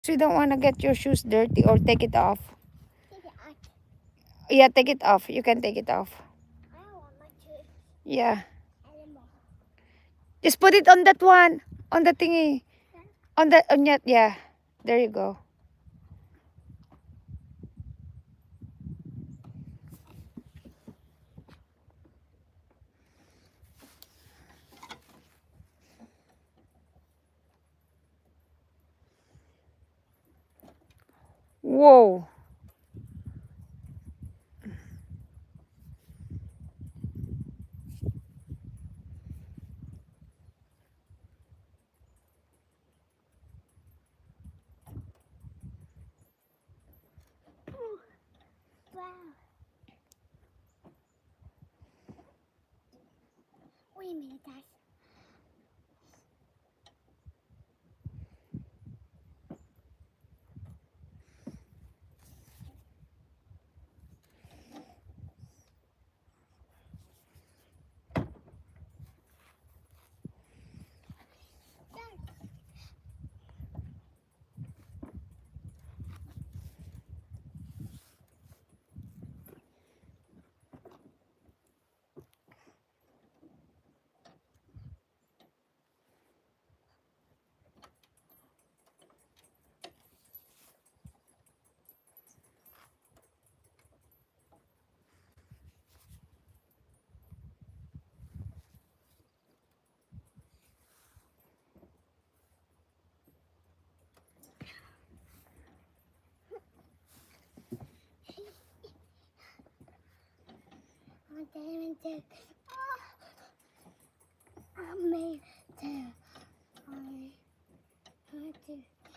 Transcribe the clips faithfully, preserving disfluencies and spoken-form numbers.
So you don't want to get your shoes dirty or take it off. Take it off. Yeah, take it off. You can take it off. I don't want my shoes Yeah. anymore. Just put it on that one. On the thingy. Yeah. On that, on that, yeah. There you go. Whoa. Wow. Wait a minute, guys. I'm going to. I made it. I had to.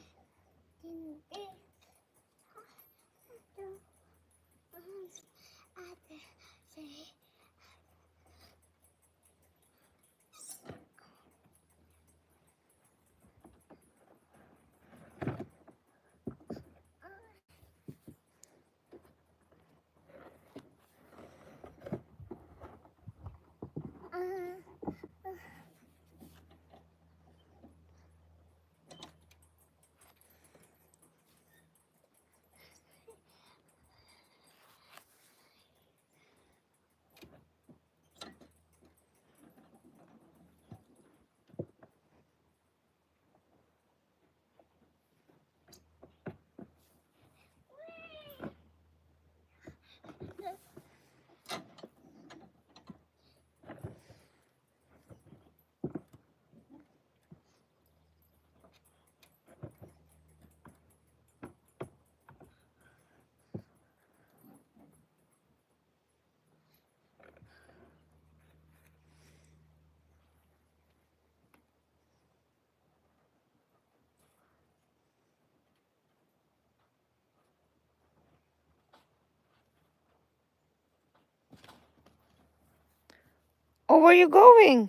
Oh, where are you going?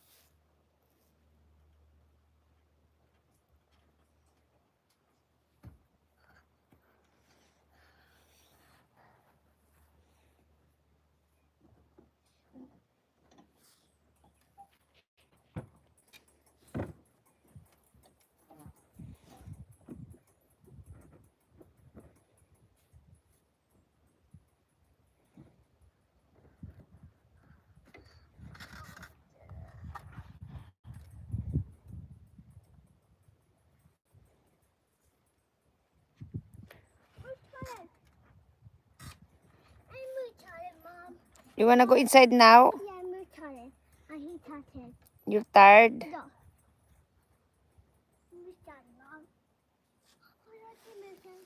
You want to go inside now? Yeah, I'm really tired. I hate tired. You're tired? No. I'm really tired, Mom. Oh, that's amazing.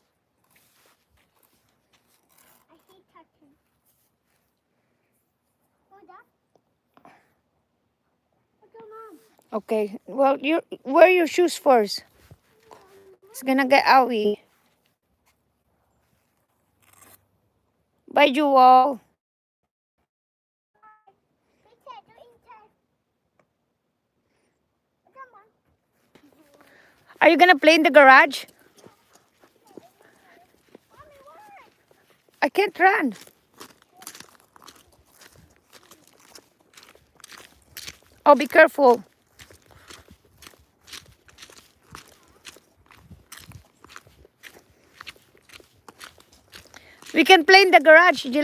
I hate tired. Hold up. What's your Mom? Okay. Well, you wear your shoes first. It's gonna get owie. Bye, Jewel. Are you gonna play in the garage? I can't run. Oh, be careful. We can play in the garage.